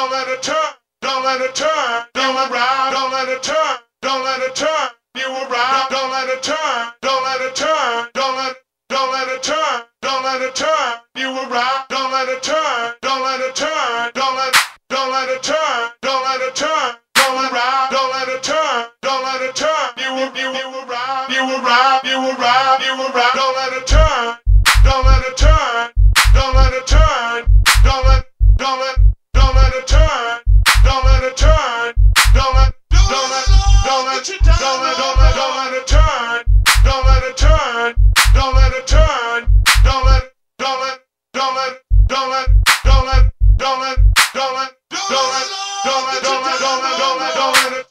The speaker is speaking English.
don't let it turn, don't let it turn, don't let around, don't let it turn, don't let it turn, you around, don't let it turn, don't let it turn, don't let it turn, don't let it turn, you around, don't let it turn, don't let it turn, don't let it turn, don't let it turn, don't let around, don't let it turn, don't let it turn, you around, don't let it turn, don't let it turn, don't let it turn, don't let it turn, don't let it turn, don't let it turn, don't let it turn, don't let it turn, don't let it